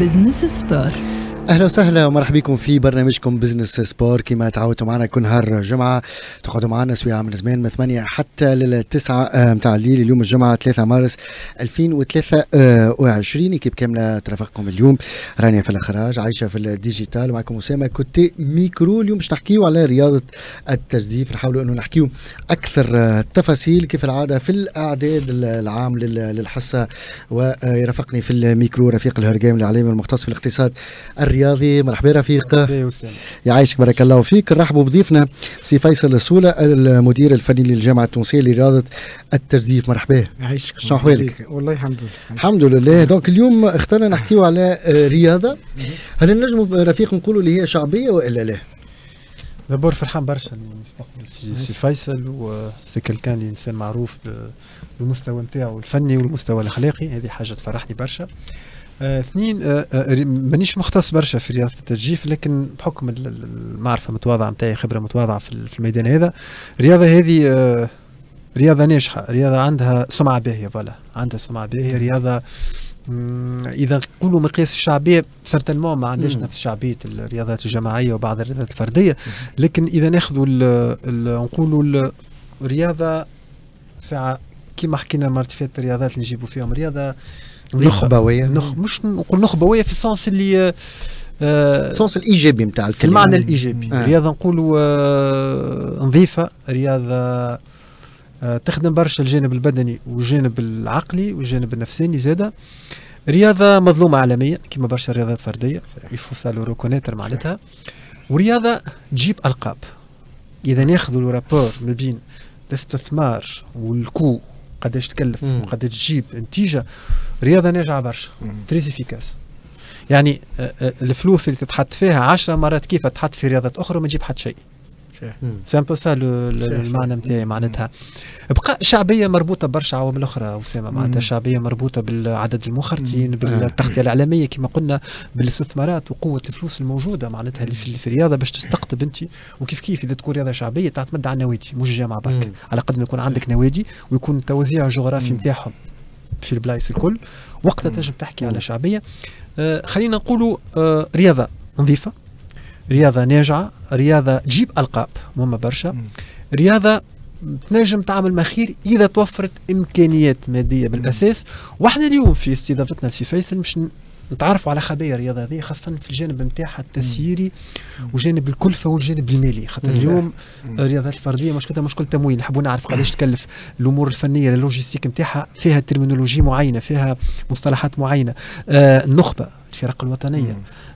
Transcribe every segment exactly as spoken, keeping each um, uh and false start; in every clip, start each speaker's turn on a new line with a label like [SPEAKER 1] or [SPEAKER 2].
[SPEAKER 1] بزنس سبور.
[SPEAKER 2] اهلا وسهلا ومرحبا بكم في برنامجكم بزنس سبور. كما تعودتوا معنا كل نهار جمعه تقعدوا معنا سويعه من زمان من ثمانية حتى للتسعة متاع الليل. اليوم الجمعه ثلاثة مارس ألفين وثلاثة وعشرين. كيف كامله ترافقكم اليوم رانيا في الاخراج، عايشه في الديجيتال، ومعكم اسامه كوتي ميكرو. اليوم باش نحكيو على رياضه التجديف، نحاولوا انه نحكيو اكثر التفاصيل كيف العاده في الاعداد العام للحصه. ويرافقني في الميكرو رفيق الهرقام الاعلامي المختص في الاقتصاد الرياضي. مرحبا رفيق.
[SPEAKER 3] مرحبا وسام.
[SPEAKER 2] يعيشك بارك الله فيك. نرحبوا بضيفنا سي فيصل السولة المدير الفني للجامعة التونسية لرياضة التجديف. مرحبا.
[SPEAKER 3] يعيشك.
[SPEAKER 2] شنو احوالك؟
[SPEAKER 3] والله الحمد لله.
[SPEAKER 2] الحمد لله. دونك اليوم اخترنا نحكيو على رياضة، هل نجموا رفيق نقولوا اللي هي شعبية والا لا؟
[SPEAKER 3] دابور فرحان برشا اني نستقبل سي, سي فيصل، وسي كالكان اللي انسان معروف بالمستوى نتاعو الفني والمستوى الاخلاقي، هذه حاجة تفرحني برشا. آه، اثنين آه، آه، مانيش مختص برشا في رياضة التجديف، لكن بحكم المعرفة المتواضعة نتاعي، خبرة متواضعة في الميدان هذا، الرياضة هذه آه، رياضة ناجحة، رياضة عندها سمعة باهية، فوالا عندها سمعة باهية، رياضة إذا نقولوا مقياس الشعبية سيرتينمون ما عندهاش نفس شعبية الرياضات الجماعية وبعض الرياضات الفردية، لكن إذا ناخذوا نقولوا الرياضة ساعة كيما حكينا مرات فاتت، الرياضات اللي نجيبوا فيهم رياضة
[SPEAKER 2] نخبوية،
[SPEAKER 3] نخ مش نقول نخبوية في السونس اللي آه
[SPEAKER 2] السونس الإيجابي نتاع الكلمة،
[SPEAKER 3] المعنى الإيجابي. آه. رياضة نقولوا آه نظيفة، رياضة آه تخدم برشا الجانب البدني والجانب العقلي والجانب النفساني زادة. رياضة مظلومة عالميا كما برشا رياضات فردية، يفوسالو روكونيتر معناتها. ورياضة تجيب ألقاب. إذا ناخذوا الرابور ما بين الاستثمار والكو قداش تكلف وقداش تجيب نتيجة، رياضة ناجعة برشا، تريز افيكاس. يعني الفلوس اللي تتحط فيها عشرة مرات كيف تحط في رياضات أخرى ما تجيب حتى شيء. سي ان بو سا المعنى نتاعي. معناتها بقى شعبيه مربوطه برشا عوامل اخرى اسامه، معناتها شعبيه مربوطه بالعدد المخرجين، بالتغطيه الاعلاميه كما قلنا، بالاستثمارات وقوه الفلوس الموجوده معناتها اللي في الرياضه باش تستقطب انت. وكيف كيف اذا تكون رياضه شعبيه تعتمد على النوادي مش الجامعه برك، على قد ما يكون عندك نوادي ويكون التوزيع الجغرافي نتاعهم في البلايص الكل، وقتها تنجم تحكي على شعبيه. آه خلينا نقولوا آه رياضه نظيفه، رياضة ناجعة، رياضة تجيب ألقاب مهمة برشا، رياضة تنجم تعمل مخير إذا توفرت إمكانيات مادية بالأساس. وإحنا اليوم في استضافتنا لسي فيصل مش نتعرفوا على خبايا الرياضة هذه، خاصة في الجانب نتاعها التسييري وجانب الكلفة والجانب المالي، خاطر اليوم الرياضات الفردية مشكلتها مشكلة تمويل. نحبوا نعرف قداش تكلف الأمور الفنية، اللوجيستيك نتاعها فيها ترمينولوجي معينة، فيها مصطلحات معينة. آه النخبة، الفرق الوطنية،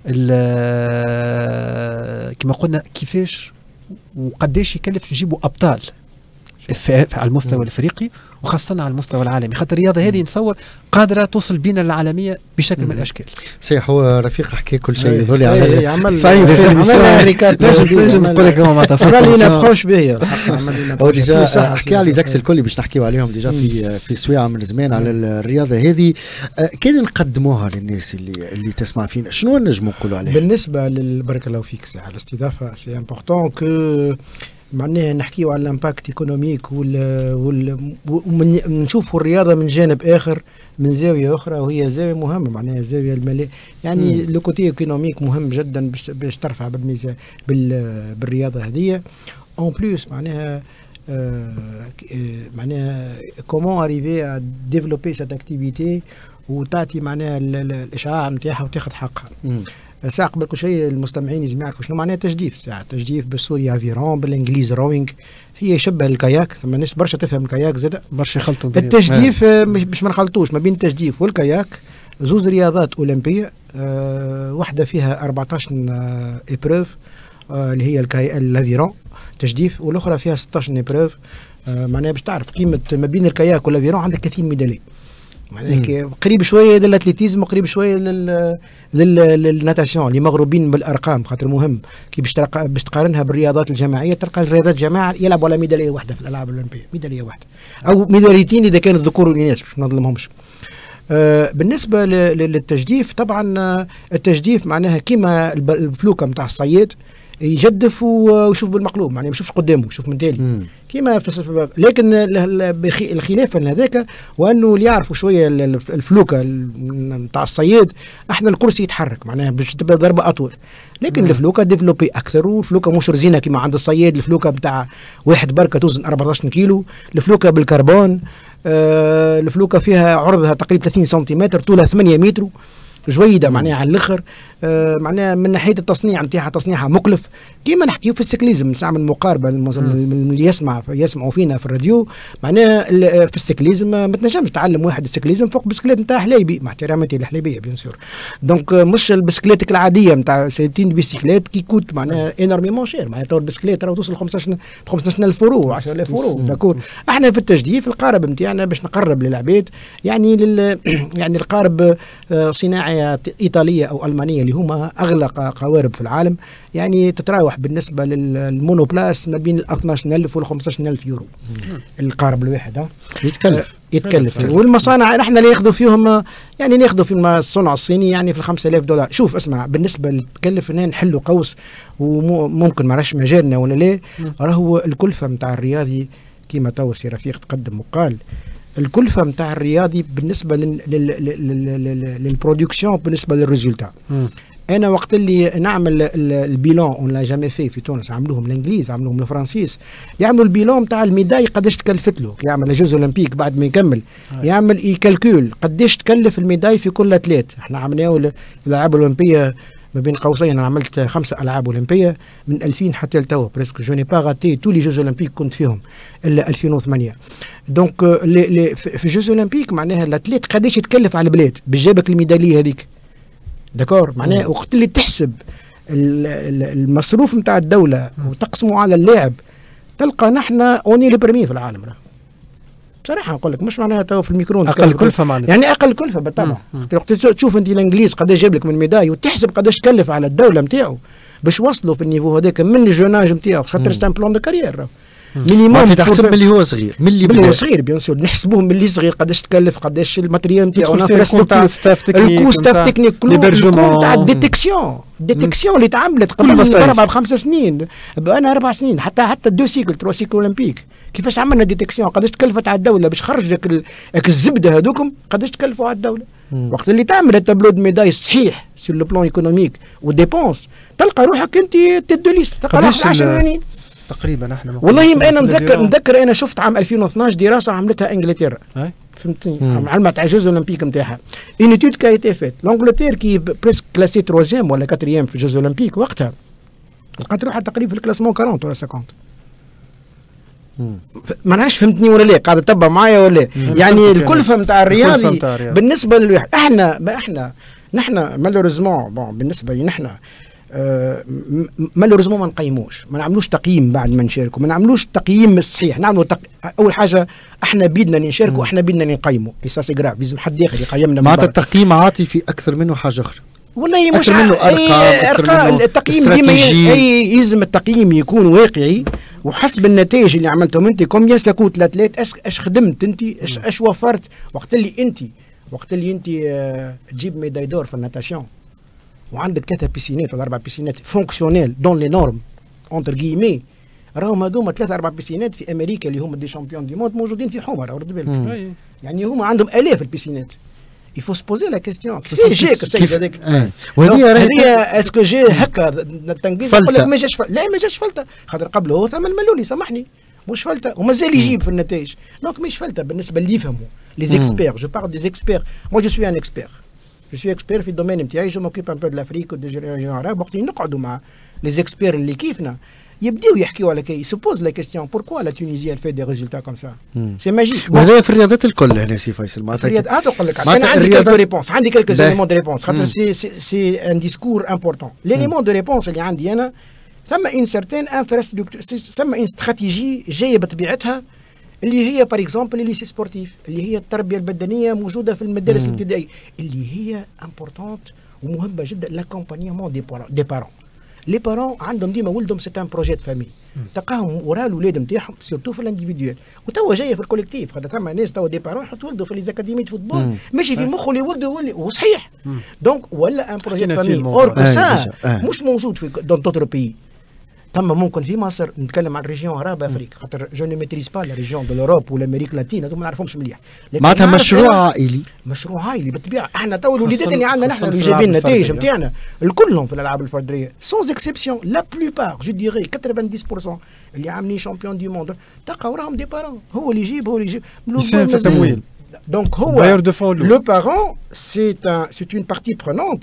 [SPEAKER 3] كما قلنا كيفاش وقداش يكلف يجيبوا أبطال على المستوى الافريقي وخاصه على المستوى العالمي، خاطر الرياضه هذه نتصور قادره توصل بينا للعالميه بشكل من الاشكال.
[SPEAKER 2] صحيح، هو رفيق حكى كل شيء يظل على
[SPEAKER 3] عمل
[SPEAKER 2] صحيح.
[SPEAKER 3] لازم نقول لك ما
[SPEAKER 2] اللي نبخوش به هو ديجا حكى على زاكس الكل باش نحكيو عليهم ديجا في في سويعه من زمان على الرياضه هذه. كان نقدموها للناس اللي اللي تسمع فينا، شنو نجموا نقولوا عليها
[SPEAKER 4] بالنسبه بارك الله فيك ساعه الاستضافه؟ سي امبورطون كو معناها نحكيو على الامباكت ايكونوميك وال ونشوفوا الرياضه من جانب اخر، من زاويه اخرى، وهي زاويه مهمه معناها الزاويه الماليه. يعني لو كوتي ايكونوميك مهم جدا باش باش ترفع بالميزان بالرياضه هذه. اون بلوس معناها آه معناها كومون اريفي ا ديفلوبي سيت اكتيفيتي وتعطي معناها الاشعاع نتاعها وتاخذ حقها. ساعة قبل كل شيء المستمعين يجمع يعرفوا شنو معناها تجديف. ساعة تجديف بالسوري افيرون، بالانجليزي روينج، هي يشبه الكاياك. ثم ناس برشا تفهم الكاياك زاد برشا يخلطوا التجديف. مش ما نخلطوش ما بين التجديف والكاياك، زوز رياضات اولمبيه. أه واحده فيها أربعطاش ايبروف أه اللي هي الكاي الافيرون تجديف، والاخرى فيها ستطاش ايبروف. أه معناها باش تعرف قيمه ما بين الكاياك والافيرون عندك كثير ميداليه، معناها قريب شويه للاتليتيزم وقريب شويه لل للناتاسيون اللي مغروبين بالارقام، خاطر مهم كي باش باش تقارنها بالرياضات الجماعيه تلقى الرياضات الجماعه يلعبوا على ميداليه واحده في الالعاب الاولمبيه، ميداليه واحده او ميداليتين اذا كانت ذكور والاناث باش ما نظلمهمش. آه بالنسبه للتجديف طبعا آه التجديف معناها كيما الفلوكه نتاع الصياد يجدف ويشوف بالمقلوب، معناها ما يشوفش قدامه، يشوف من تالي كيما في. لكن الخلاف هذاك وانه اللي يعرفوا شويه الفلوكه نتاع الصياد، احنا الكرسي يتحرك معناها باش تبدا ضربه اطول، لكن مم. الفلوكه ديفلوبي اكثر، والفلوكه مش رزينه كيما عند الصياد، الفلوكه نتاع واحد بركه توزن أربعطاش كيلو، الفلوكه بالكربون، آه الفلوكه فيها عرضها تقريبا ثلاثين سنتيمتر، طولها ثمانية متر، جويده معناها على الاخر. آه معناها من ناحيه التصنيع نتاعها تصنيعها مكلف، كيما نحكيو في السيكليزم نعمل مقاربه اللي يسمع يسمعوا فينا في الراديو، معناها في السيكليزم ما تنجمش تعلم واحد السيكليزم فوق بسكليت نتاع حلايبي، مع احتراماتي للحلايبيه بيان سور. دونك مش البسكليت العاديه نتاع سيتين بيسيكليت كي كوت معناها انورميمون شير، معناها تو البسكليت راهو توصل خمسطاش ألف يورو عشرة آلاف يورو. داكور احنا في التجديف القارب نتاعنا باش نقرب للعباد، يعني لل يعني القارب صناعيه ايطاليه او المانيه اللي هما اغلى قوارب في العالم، يعني تتراوح بالنسبه للمونوبلاس ما بين اثناش ألف وال خمسطاش ألف يورو القارب الواحد. ها يتكلف يتكلف والمصانع نحن اللي ياخذوا فيهم يعني ناخذوا في الصنع الصيني يعني في خمسة آلاف دولار. شوف اسمع، بالنسبه تكلف هنا نحلوا قوس وممكن ما راش مجالنا ولا لا، راهو الكلفه نتاع الرياضي كيما تو سي رفيق تقدم وقال، الكلفه نتاع الرياضي بالنسبه للبرودكسيون بالنسبه للريزولتا. انا وقت اللي نعمل البيلون اون لا جامي في في تونس، عملوهم الانجليز عملوهم الفرنسيس، يعملوا البيلون نتاع الميداي قداش تكلفت له، يعمل جوز اولمبيك بعد ما يكمل يعمل يكالكول قداش تكلف الميداي في كل اتليت. احنا عملناه في الالعاب الاولمبيه ما بين قوسين، انا عملت خمسه العاب اولمبيه من ألفين حتى لتوا بريسك، جو ني با غاتي تو لي جوز اولمبيك كنت فيهم الا ألفين وثمانية. دونك في جوز اولمبيك معناها الاتليت قداش يتكلف على البلاد باش جابك الميداليه هذيك. داكور معناها وقت اللي تحسب المصروف نتاع الدوله وتقسمه على اللاعب، تلقى نحن اوني لي بريمي في العالم. بصراحه نقول لك مش معناها تو في الميكرو
[SPEAKER 3] اقل كلفه معناها،
[SPEAKER 4] يعني اقل كلفه بالطبع. وقت تشوف انت الانجليز قداش جاب لك من ميداي وتحسب قداش تكلف على الدوله نتاعو باش وصلوا في النيفو هذاك من الجوناج نتاعو، خاطر ستان بلون دو كارير
[SPEAKER 2] مينيموم تحسب ملي هو صغير، ملي
[SPEAKER 4] ملي هو صغير بيان سور نحسبوه ملي صغير قداش تكلف، قداش الماتريال نتاعو،
[SPEAKER 3] الكو ستاف تكنيك،
[SPEAKER 4] الكو ستاف تكنيك كله تاع الديتيكسيون الديتيكسيون اللي تعملت قبل اربع بخمس سنين، انا اربع سنين حتى حتى دو سيكل تروا سيكل اولمبيك، كيفاش عملنا ديتيكسيون، قداش تكلفت على الدوله باش خرج لك الزبده هذوكم، قداش تكلفوا على الدوله. مم. وقت اللي تعمل التابلو دو ميداي صحيح سور لو بلون ايكونوميك وديبونس، تلقى روحك انت تيد ليست، تلقى روحك عشرة
[SPEAKER 3] تقريبا. احنا
[SPEAKER 4] والله ما انا نتذكر نتذكر انا شفت عام ألفين واثناش دراسه عملتها انجلترا، فهمتني، علمت على جوز اولمبيك نتاعها، اون ايتود كا ايتي فيت لانجلتير كي بريسك كلاسي تروازيام ولا كاتريام في جوز اولمبيك، وقتها لقات روحها تقريبا في الكلاسمون أربعين ولا خمسين. ما نعرفش فهمتني ولا لا، قاعد تتبع معايا ولا يعني الكلفه نتاع الرياضي بالنسبه للواحد. احنا ما احنا نحن مالوريزمون بون بالنسبه لي نحن آه مالوريزمون ما نقيموش، ما نعملوش تقييم بعد ما نشاركوا، ما نعملوش تقييم صحيح. نعملوا تق... اول حاجه احنا بيدنا نشاركوا، احنا بيدنا نقيموا، اساسي جراف لازم حد ياخذ يقيمنا.
[SPEAKER 2] معناتها التقييم عاطفي اكثر منه حاجه اخرى.
[SPEAKER 4] والله مش
[SPEAKER 2] منه ارقام،
[SPEAKER 4] ارقام التقييم ديما يلزم التقييم يكون واقعي وحسب النتائج اللي عملتهم انت. كومبيان ساكوت لاتليت، اش خدمت انت، اش, اش وفرت وقت اللي انت وقت اللي انت اه تجيب ميداي دور في الناتاسيون وعندك ثلاثه بيسينات ولا اربع بيسينات فونكسيونيل دون لي نورم اونتر جيمي، راهم هذوما ثلاثه اربع بيسينات في امريكا اللي هما دي شامبيون دي موند موجودين في حمر، رد بالك يعني هما عندهم الاف البيسينات. il faut se poser la question كيف جاك السيد هذاك؟ هذه اسكو جا هكا التنقيز يقول لك ما جاش، لا ما جاش فلته، خاطر قبله هو ثم الملولي سامحني مش فلته ومازال يجيب في النتائج. دونك مش فلته بالنسبه اللي يفهموا لي زيكسبير. جو بارل دي زيكسبير، مو جو سوي ان اكسبير، جو سوي اكسبير في الدومين نتاعي، جو موكيب ان بو دو لافريك ودي ريجيون عرب. وقت نقعدوا مع لي زيكسبير اللي كيفنا يبداو يحكيوا على كي سوبوز لا كيستيون بوركوا لا تونيزي elle fait des résultats comme ça. سي ماجيك.
[SPEAKER 2] وهذا في الرياضات الكل هنا سي فيصل. معناتها
[SPEAKER 4] الرياضات نقول لك انا عندي كالكو ريبونس، عندي كالكو زيليمون دو ريبونس، خاطر سي سي ان ديسكور امبورتون. ليليمون دو ريبونس اللي عندي انا ثم ان سيرتين انفراستركتور، ثم ان استراتيجي جايه بطبيعتها اللي هي بار اكزومبل لي سي سبورتيف، اللي هي التربيه البدنيه موجوده في المدارس الابتدائيه، اللي هي امبورتونت ومهمه جدا لاكومبانيمون دي دي بارون. لي بارون عندهم ديما ولدهم سي ان بروجي دو فامي، تلقاهم ورا الاولاد نتاعهم سيرتو في الانديفيدوال، وتوا جايه في الكوليكتيف، خاطر ثم ناس توا دي بارون يحط ولده في لي زاكاديمي فوتبول ماشي في مخه اللي ولده يولي وصحيح. دونك ولا ان بروجي دو فامي اور كو سا مش موجود في دون دوتر بيي. ثم ممكن في مصر نتكلم عن ريجيون غراب افريقيا خاطر جو نو ميتريز با لا ريجيون دو لوروب ولا امريك لاتين هذوما ما نعرفهمش مليح.
[SPEAKER 2] معناتها مشروع عائلي.
[SPEAKER 4] مشروع عائلي بالطبيعه. احنا تو الوليدات اللي عندنا نحن اللي جايبين النتائج نتاعنا الكلهم في الالعاب الفرديه سونز اكسبسيون لا بلوبار جو ديغي ثمانين بالمئة اللي عاملين شامبيون دي موند تلقى وراهم دي بارون هو اللي يجيب هو اللي يجيب
[SPEAKER 3] يساهم في التمويل.
[SPEAKER 4] دونك هو لو بارون سي سي اون بارتي برونونت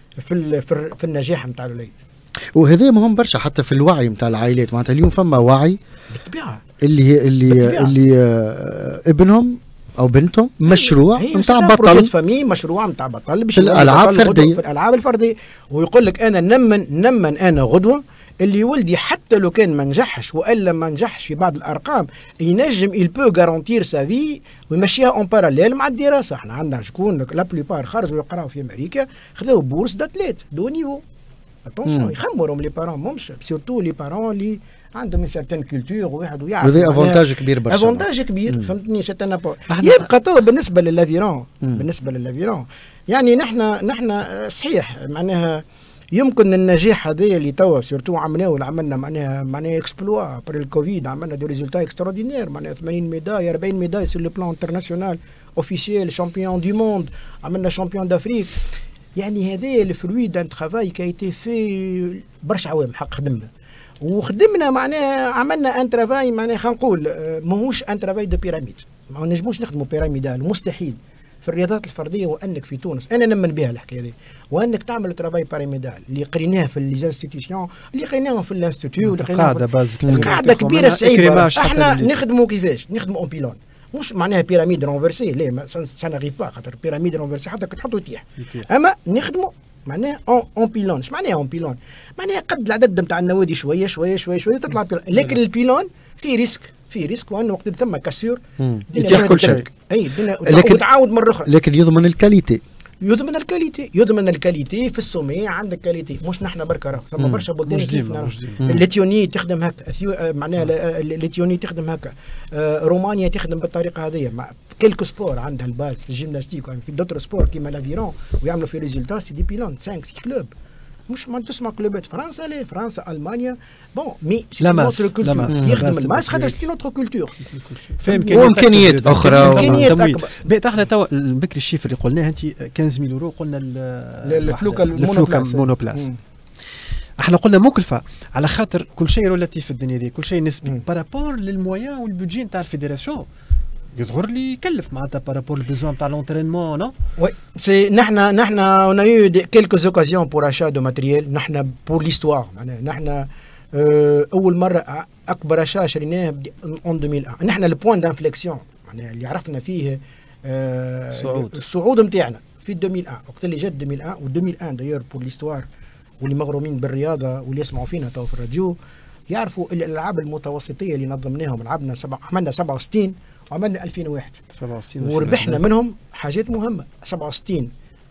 [SPEAKER 4] في في النجاح نتاع الوليد.
[SPEAKER 2] وهذا مهم برشا حتى في الوعي نتاع العائلات. معناتها اليوم فما وعي
[SPEAKER 4] بالطبيعه
[SPEAKER 2] اللي اللي بالطبيعة. اللي آه ابنهم او بنتهم مشروع نتاع بطل
[SPEAKER 4] فامي مشروع نتاع بطل
[SPEAKER 2] في الالعاب الفرديه
[SPEAKER 4] في الالعاب الفرديه ويقول لك انا نمن نمن انا غدوه اللي ولدي حتى لو كان ما نجحش والا ما نجحش في بعض الارقام ينجم il peut garantir sa vie ويمشيها اون باراليل مع الدراسه. احنا عندنا شكون لا بليبار خرجوا يقراوا في امريكا خذوا بورس داتليت دو نيفو. اتونسيون يخموا راهم لي بارون مهمش سورتو لي بارون اللي عندهم سيرتين كولتور وواحد ويعرف
[SPEAKER 2] وهذا افونتاج كبير برشا.
[SPEAKER 4] افونتاج كبير فهمتني سي ان يبقى تو بالنسبه للافيرون بالنسبه للافيرون يعني نحن نحن صحيح معناها يمكن النجاح هذا اللي توا سورتو عملناه عملنا معناها معناها اكسبلوا بر الكوفيد عملنا دي ريزولتا اكستراوردينير معناها ثمانين ميداي أربعين ميداي سور لو بلان انترناسيونال اوفيسيال شامبيون دو موند عملنا شامبيون دافريك. يعني هذا الفروي دان ترافاي كي ايتي في برشا عوام حق خدمنا وخدمنا معناها عملنا ان ترافاي معناها خلينا نقول ماهوش ان ترافاي دو بيراميد ما نجموش نخدموا بيراميدال مستحيل في الرياضات الفرديه. وانك في تونس انا نمن بها الحكايه هذه وانك تعمل ترافاي بيراميدال اللي قريناه في لي انستيتيوشن اللي قريناهم في الانستيتيو اللي
[SPEAKER 3] قاعده باز
[SPEAKER 4] قاعده كبيره صعيبه. احنا نخدموا كيفاش نخدموا اون بيلون مش معناها بيراميد رونفرسي لا سا نغيب با خاطر بيراميد رونفرسي حتى تحطوا يطيح اما نخدموا معناها اون بيلون. اش معناها اون بيلون؟ معناها قد العدد نتاع النوادي شويه شويه شويه شويه تطلع بيلون. لكن البيلون في ريسك في ريسك وانه وقت ثم كاسور
[SPEAKER 2] يتيح كل شيء
[SPEAKER 4] اي لكن تعاود مره اخرى
[SPEAKER 2] لكن يضمن الكاليتي
[SPEAKER 4] يضمن الكاليتي يضمن الكاليتي في السومي عندك كاليتي مش نحن بركه راه ثم برشا بلدان كيفنا. الليتيوني تخدم هكا معناها الليتيوني تخدم هكا رومانيا تخدم بالطريقه هذه مع كيلكو سبور عندها الباز في الجيمناستيك في دوتر سبور كيما لافيرون ويعملوا في ريزولتا سي دي بيلون خمسة ستة كلوب مش ما تسمع كلوبات فرنسا لا فرنسا المانيا بون مي
[SPEAKER 3] لا ماس
[SPEAKER 4] يخدم الماس خاطر سي نوتر كولتور
[SPEAKER 3] في
[SPEAKER 2] امكانيات اخرى
[SPEAKER 3] امكانيات احنا تو بكري الشيفر اللي قلناه انت خمسة آلاف يورو قلنا
[SPEAKER 4] الفلوكا
[SPEAKER 3] الفلوكا مونوبلاس احنا قلنا مكلفه على خاطر كل شيء ريلاتيف في الدنيا دي كل شيء نسبي بارابور للمويان والبودجي نتاع الفيدراسيون يظهر لي يكلف معناتها بارابور البيزون تاع لونترينمون نو
[SPEAKER 4] وي سي نحن نحن اون ايو كيلكوز اوكازيون بور اشا دو ماتريال نحن بور ليستوار معناها نحن اول مره اكبر اشا شريناه اون ألفين وواحد نحن البوان دانفليكسيون معناها اللي عرفنا فيه
[SPEAKER 3] الصعود
[SPEAKER 4] الصعود نتاعنا في ألفين وواحد وقت اللي جا ألفين وواحد و ألفين وواحد دايور بور ليستوار واللي مغرومين بالرياضه واللي يسمعوا فينا تو في الراديو يعرفوا الالعاب المتوسطيه اللي نظمناهم لعبنا سبع عملنا سبعة وستين وعملنا ألفين وواحد
[SPEAKER 3] سبعة وستين
[SPEAKER 4] وربحنا منهم حاجات مهمه. سبعة وستين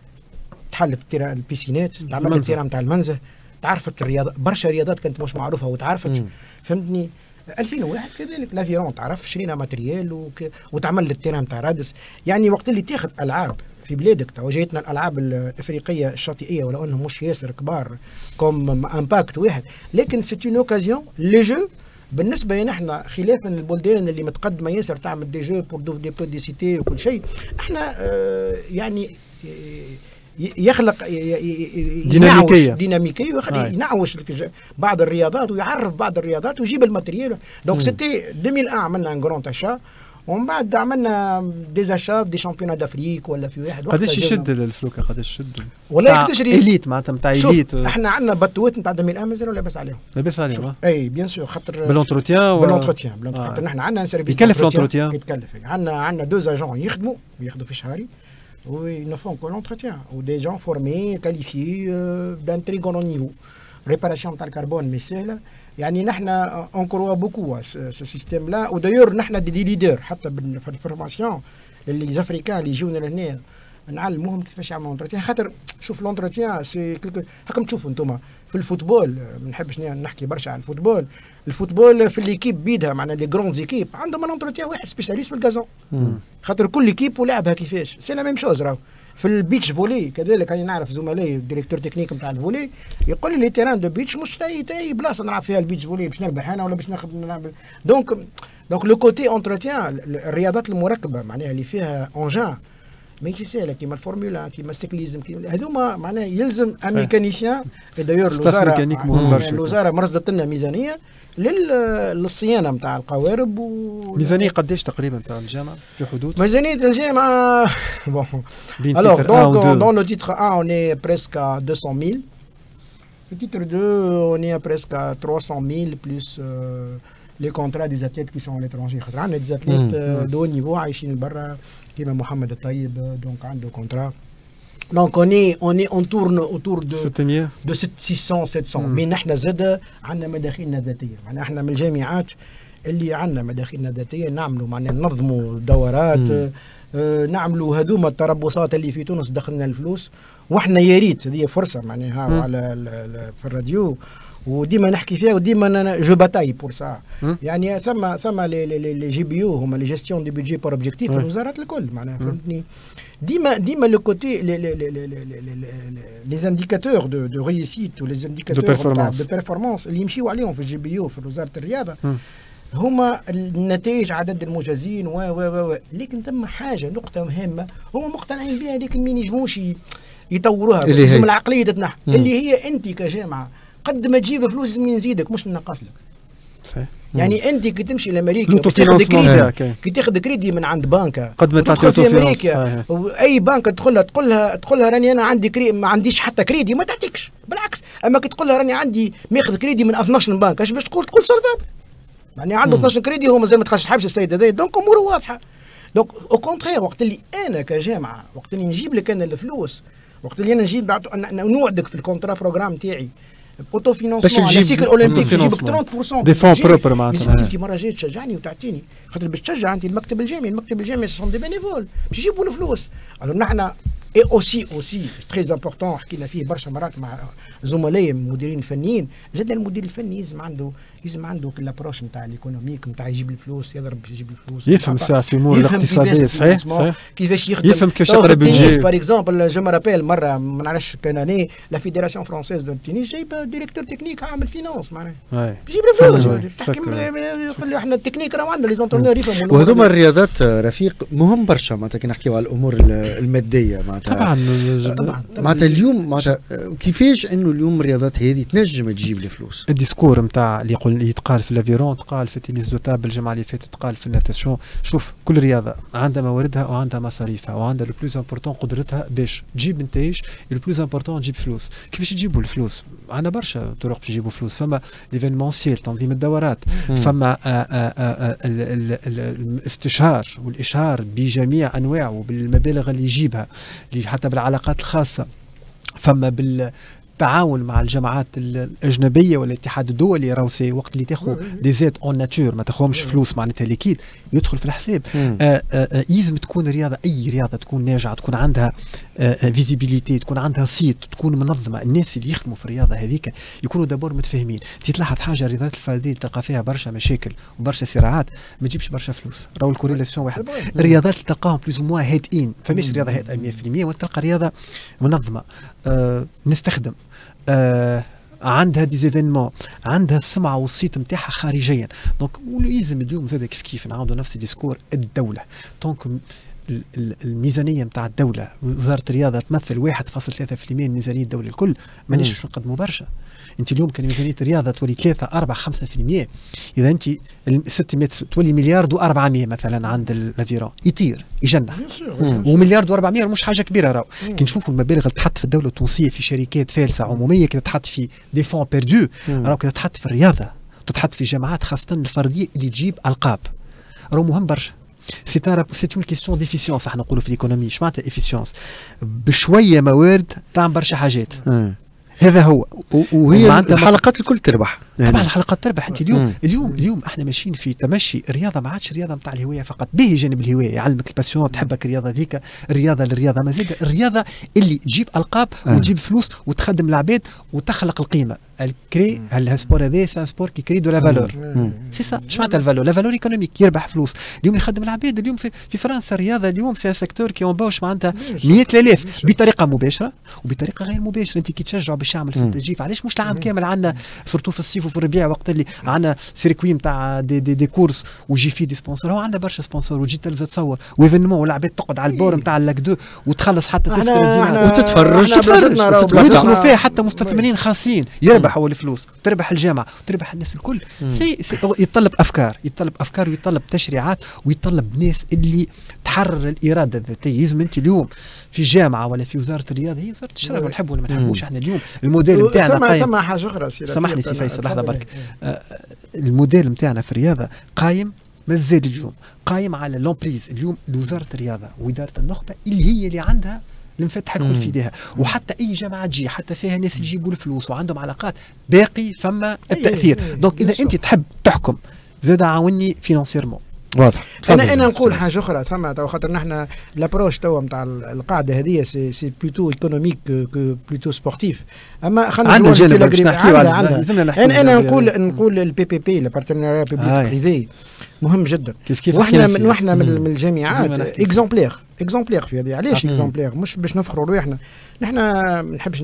[SPEAKER 4] تحلت البيسينات عملنا التيران نتاع المنزه تعرفت الرياضه برشا رياضات كانت مش معروفه وتعرفت فهمتني. ألفين وواحد كذلك لافيرون تعرف شرينا ماتريال وك... وتعمل التيران نتاع رادس. يعني وقت اللي تاخذ العاب في بلادك توجهتنا الالعاب الافريقيه الشاطئيه ولو انهم مش ياسر كبار كوم امباكت واحد لكن سي اون اوكازيون لي جو بالنسبه لنا احنا خلافا البلدان اللي متقدمه ياسر تعمل دي جو بور دو دي بو دي سيتي وكل شيء احنا اه يعني يخلق
[SPEAKER 3] ديناميكيه
[SPEAKER 4] ديناميكيه ويخلي ينعوش بعض الرياضات ويعرف بعض الرياضات ويجيب الماتريال. دونك سيتي ألفين وواحد عملنا ان جراند اشا ومن بعد عملنا ديزاشاف دي شامبيونات دافريك ولا في واحد
[SPEAKER 3] قداش يشد الفلوكه قداش يشد
[SPEAKER 4] ولا قداش
[SPEAKER 3] اليت معناتها نتاع اليت.
[SPEAKER 4] احنا عندنا باتوات نتاع ألفين وواحد مازالوا لاباس عليهم
[SPEAKER 3] لاباس عليهم
[SPEAKER 4] اي بيان سور خاطر
[SPEAKER 3] بالونتروتيان
[SPEAKER 4] بالونتروتيان خاطر نحن عندنا سيرفيس
[SPEAKER 3] يكلف الونتروتيان
[SPEAKER 4] يتكلف عندنا عندنا دو اجون يخدموا ياخذوا في شهري وي نو فون كو لونتروتيان ودي جون فورمي كاليفي دان تري غون نيفو ريباراسيون تاع الكربون مي سهله. يعني نحن اون كروا بوكو سو سيستيم لا ودايور نحن دي, دي ليدر حتى في الفورماسيون اللي زافريكان اللي يجونا لهنا نعلموهم كيفاش يعملوا لونتروتيان خاطر شوف لونتروتيان سي هاكم تشوفوا انتم في الفوتبول ما نحبش نحكي برشا عن الفوتبول. الفوتبول في ليكيب بيدها معنا لي غروند زيكيب عندهم لونتروتيان واحد سبيشاليست في الكازون خاطر كل ليكيب ولعبها كيفاش سي لا ميم شوز راهو في البيتش فولي كذلك انا نعرف زملائي الديريكتور تكنيك نتاع الفولي يقول لي لي تيران دو بيتش مش تاي تاي بلاصه نلعب فيها البيتش فولي باش نربح انا ولا باش ناخذ نلعب. دونك دونك لو كوتي اونتروتيان الرياضات المركبه معناها اللي فيها اونجان ماشي سهله كيما الفورمولا كيما السيكليزم هذوما معناها يلزم ان ميكانيسيان. دايور الوزاره الوزاره مرصدت لنا ميزانيه للصيانه نتاع القوارب و
[SPEAKER 3] ميزانيه قداش تقريبا نتاع الجامعه في حدود؟
[SPEAKER 4] ميزانيه الجامعه بون alors donc dans le titre un on est presque à deux cent mille. Le titre deux on est à presque à trois cent mille plus euh, les contrats des athlètes qui sont à l'étranger. خاطر عندنا des athlètes de haut niveau عايشين برا كيما محمد الطيب donc عنده contrat. Donc on est on est on tourne autour de de six cents sept cents. mais نحن زاد عندنا مداخيلنا الذاتيه. معناها احنا من الجامعات اللي عندنا مداخيلنا الذاتيه نعملوا معناها ننظموا دورات آه نعملوا هذوما التربصات اللي في تونس دخلنا الفلوس. واحنا يا ريت هذه فرصه معناها على في الراديو وديما نحكي فيها وديما جو باتاي بور سا. يعني ثم ثم لي جي بي او هما لي جيستيون دي بيدجي بور اوبجيكتيف في الوزارات الكل معناها فهمتني. ديما ديما لو كوتي لي زانديكاتور دو دو ريوسيت ولي زانديكاتور دو بيرفورمانس اللي يمشيو عليهم في الجي بي او في وزاره الرياضه هما النتائج عدد المجازين و و و لكن ثم حاجه نقطه مهمه هما مقتنعين بها لكن ما ينجموش يطوروها. لازم العقليه تتنحى اللي هي انت كجامعه قد ما تجيب فلوس لازم نزيدك مش ننقص لك. صحيح. يعني انت كي تمشي لامريكا كي تاخذ كريدي كي تاخذ كريدي من عند بنكه
[SPEAKER 3] قد ما تعطي
[SPEAKER 4] في امريكا واي بنكه تدخلها تقول لها تقول لها راني انا عندي كريدي ما عنديش حتى كريدي ما تعطيكش بالعكس. اما كي تقول لها راني عندي ماخذ كريدي من اثناش بنك اش باش تقول تقول سولفاب يعني عنده اثناش كريدي هو مازال ما دخلش حبس السيد هذا. دونك اموره واضحه. دونك او كونترير وقت اللي انا كجامعه وقت اللي نجيب لك انا الفلوس وقت اللي انا نجيب نوعدك في الكونترا بروجرام تاعي اوتو فينونسمون على سيكل اولمبيك يجيبك ثلاثين بالمئة
[SPEAKER 3] دي فون بروبر معناتها.
[SPEAKER 4] انت مره جاي تشجعني وتعطيني خاطر باش تشجع انت المكتب الجامعي. المكتب الجامعي سون دي بينيفول باش يجيبوا الفلوس. الو نحن اي اوسي اوسي تري امبورطون حكينا فيه برشا مرات مع زملائي المديرين الفنيين. زاد المدير الفني لازم عنده لازم عنده الابروش نتاع الايكونوميك نتاع يجيب الفلوس يضرب باش يجيب الفلوس
[SPEAKER 3] يفهم ساعه في امور الاقتصاديه. صحيح صحيح
[SPEAKER 4] كيفاش يخدم
[SPEAKER 3] يفهم كيفاش يقرا بيجي.
[SPEAKER 4] باغ اكزومبل جو مارابيل مره ما نعرفش كان اني لا فيدراسيون فرونسيز دو تونس جايبه ديريكتور تكنيك عامل فينانس معناها يجيب الفلوس يقول لي احنا التكنيك راه عندنا لي زونترونور يفهموا.
[SPEAKER 2] وهذوما الرياضات رفيق مهم برشا معناتها كي نحكيو على الامور الماديه معناتها
[SPEAKER 3] طبعا
[SPEAKER 2] معناتها اليوم معناتها كيفاش انه اليوم الرياضات هذه تنجم تجيب الفلوس.
[SPEAKER 3] الديسكور نتاع اللي يقول يتقال في لافيرون تقال في التنس دو تابل الجمعه اللي فاتت تقال في الناتاسيون. شوف كل رياضه عندها مواردها وعندها مصاريفها وعندها لو بلوز امبورطون قدرتها باش تجيب نتائج. لو بلوز امبورطون تجيب فلوس. كيفاش تجيبوا الفلوس؟ عندنا برشا طرق باش يجيبوا فلوس. فما ليفينمونسيال تنظيم الدورات فما الاستشهار والاشهار بجميع انواعه بالمبالغ اللي يجيبها اللي حتى بالعلاقات الخاصه. فما بال التعاون مع الجامعات الاجنبيه والاتحاد الدولي راهو سي وقت اللي تاخذ دي زيت اون ناتور ما تاخذهمش فلوس معناتها ليكيد يدخل في الحساب. يلزم تكون رياضه اي رياضه تكون ناجعه تكون عندها فيزيبيليتي تكون عندها صيت تكون منظمه. الناس اللي يخدموا في الرياضه هذيك يكونوا دابور متفاهمين. تلاحظ حاجه الرياضات الفرديه تلقى فيها برشا مشاكل وبرشا صراعات ما تجيبش برشا فلوس. راهو الكوريلاسيون واحد. الرياضات اللي تلقاهم بلوز موا هادئين فماش رياضه هادئه مية بالمية وتلقى رياضه منظمه. أه نستخدم آه عندها دي زيفينمون عندها السمعه والصيت نتاعها خارجيا. دونك ولازم اليوم زاد كيف كيف نعاودوا نفس الديسكور الدوله. دونك الميزانيه نتاع الدوله وزاره الرياضه تمثل واحد فاصلة ثلاثة بالمئة من ميزانيه الدوله الكل. مانيش باش نقدموا برشا. انت اليوم كان ميزانيه الرياضه تولي ثلاثة أربعة خمسة بالمئة. اذا انت ستمئة تولي مليار و400 مثلا عند الافيرون يطير يجنح. ومليار و400 مش حاجه كبيره. راهو كي نشوفوا المبالغ اللي تحط في الدوله التونسيه في شركات فالسه عموميه كي تحط في دي فون بيردو راهو كي تحط في الرياضه تتحط في جامعات خاصه الفرديه اللي تجيب القاب راهو مهم برشا. سي سي اون كيستيون ديفيسيونس احنا نقولوا في الايكونومي. اش معناتها افيسيونس؟ بشويه موارد تعمل برشا حاجات. هذا هو.
[SPEAKER 2] وهي الحلقات الكل تربح.
[SPEAKER 3] طبعا الحلقات تربح. انت اليوم مم. اليوم اليوم احنا ماشيين في تمشي. الرياضه ما عادش رياضه نتاع الهوايه فقط. به جانب الهوايه يعلمك الباسيون تحبك الرياضه ذيك. الرياضه للرياضه ما زاد الرياضه اللي تجيب القاب آه. وتجيب فلوس وتخدم العباد وتخلق القيمه. الكري السبور هذا سان سبور كي كري دو لا فالور. سي سا اش معناتها الفالور؟ لا فالور ايكونوميك، يربح فلوس اليوم، يخدم العباد اليوم في, في فرنسا. الرياضه اليوم سي ان سيكتور كي اون باوش معناتها مئة آلاف بطريقه مباشره وبطريقه غير مباشره. انت كي تشجعوا باش يعمل في التجيف، علاش مش العام كامل عندنا سورتو في الصيف وفي الربيع وقت اللي عندنا سيركوي نتاع دي, دي, دي كورس ويجي فيه دي سبونسور، هو عندنا برشا سبونسور وتجي تلزم تصور وايفينمون والعباد تقعد على البور نتاع اللاك دو وتخلص حتى تذكره
[SPEAKER 2] وتتفرج
[SPEAKER 3] وتتفرج ويدخلوا فيها حتى مستثمرين خاصين يربحوا الفلوس، تربح الجامعه وتربح الناس الكل. سي, سي يتطلب افكار، يتطلب افكار ويتطلب تشريعات ويتطلب ناس اللي تحرر الاراده الذاتيه. لازم انت اليوم في جامعه ولا في وزاره الرياضه، هي وزاره الشباب ونحب ولا ما نحبوش احنا اليوم الموديل نتاعنا قايم.
[SPEAKER 4] ثم حاجه اخرى
[SPEAKER 3] سامحني سي فيصل لحظه برك. آه الموديل نتاعنا في الرياضه قايم مازال اليوم قايم على لومبريز اليوم لوزاره الرياضه واداره النخبه اللي هي اللي عندها المفتحه الكل في ايديها، وحتى اي جامعه تجي حتى فيها ناس يجيبوا الفلوس وعندهم علاقات باقي فما التاثير. دونك اذا انت تحب تحكم زاد عاوني فينانسيرمون.
[SPEAKER 2] واضح.
[SPEAKER 4] انا انا نقول حاجه اخرى ثم تو خاطر نحن لابروش توا نتاع القاعده هذه سي سي بلوتو ايكونوميك كو بلوتو سبورتيف. اما خلينا
[SPEAKER 3] عندنا الجانب باش نحكيو على
[SPEAKER 4] انا انا نقول نقول البي بي بي البارتنيريا بوبليك بريفي مهم جدا.
[SPEAKER 3] كيف كيف
[SPEAKER 4] واحنا من واحنا من الجامعات اكزومبلير اكزومبلير في هذه. علاش اكزومبلير؟ مش باش نفخروا روحنا، نحن ما نحبش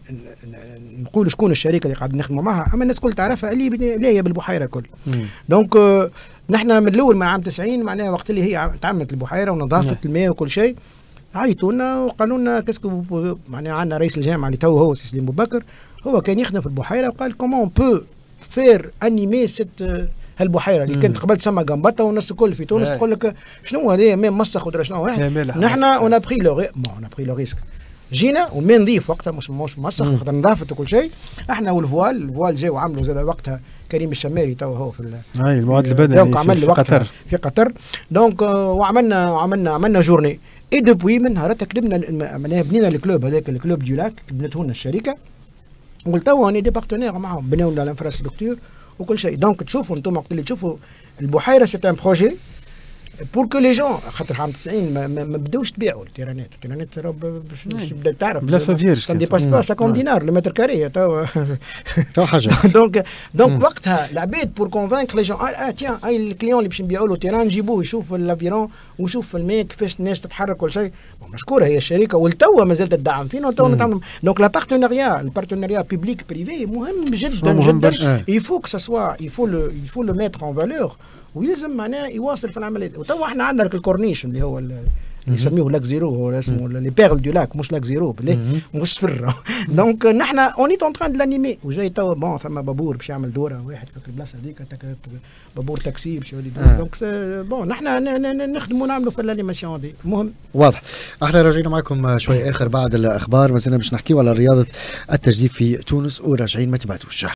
[SPEAKER 4] نقول شكون الشركه اللي قاعد نخدموا معها، اما الناس كل تعرفها اللي اللي هي بالبحيره كل. دونك نحن من الاول من عام تسعين معناها وقت اللي هي تعملت البحيره ونظافه الماء وكل شيء، عيطوا لنا وقالوا لنا كاسكو معناها عندنا رئيس الجامعه اللي تو هو سي سليم بوبكر، هو كان يخدم في البحيره وقال كومون بو فير انيمي ست هالبحيره اللي كانت قبل تسمى جامباتا والناس الكل في تونس تقول لك شنو هذا ماء مسخ ودرا شنو. نحن اون بري لو اون بري لو ريسك، جينا وما نضيف وقتها مش مش مسخ خاطر نظافه وكل شيء. احنا والفوال الفوال جاوا وعملوا زاد وقتها كريم الشمالي تو هو في
[SPEAKER 3] اي المعاد البدني في, في قطر
[SPEAKER 4] في قطر. دونك وعملنا عملنا عملنا جورني اي دوبوي من نهارتها كتبنا معناها بنينا الكلوب هذاك الكلوب دو لاك بنته لنا الشركه وقلت تو هاني دي بارتنير معاهم بناو لنا الانفراستركتور وكل شيء. دونك تشوفوا انتم وقت اللي تشوفوا البحيره سي ان بروجي بور كو لي جون خاطر عام تسعين ما, ما, ما بداوش تبيعوا التيرانات، التيرانات باش تبدا تعرف
[SPEAKER 3] بلا سافيرج
[SPEAKER 4] سان ديباس با خمسين دينار المتر كاري تو
[SPEAKER 2] تو حاجه.
[SPEAKER 4] دونك دونك وقتها العباد بور كونفانك لي جون اه تيان اي الكليون اللي باش نبيعوا له تيران نجيبوه يشوف الافيرون ويشوف الماء كيفاش الناس تتحرك كل شيء. مشكوره هي الشركه والتوا مازالت تدعم فينا وتوا نتعاملوا. دونك لا بارتنيريا البارتنيريا بيبليك بريفي مهم جدا جدا. يفو كو سوا يفو لو يفو لو ميتر اون فالور ويلزم معناه يواصل في العمليه. وتوا احنا عندنا الكورنيش اللي هو اللي يسميوه لاك زيرو، هو اسمه لي بيرل دو لاك مش لاك زيرو بالله مش صفر. دونك نحن اوني اون تران دو لانيمي وجاي توا بون ثم بابور باش يعمل دوره واحد في البلاصه هذيك بابور تاكسي باش يولي دونك بون نحن نخدموا نعملوا في الانيماسيون هذه مهم.
[SPEAKER 2] واضح. احنا راجعين معكم شوي اخر بعد الاخبار، ما زلنا باش نحكيو على رياضه التجديف في تونس وراجعين ما تبعتوش.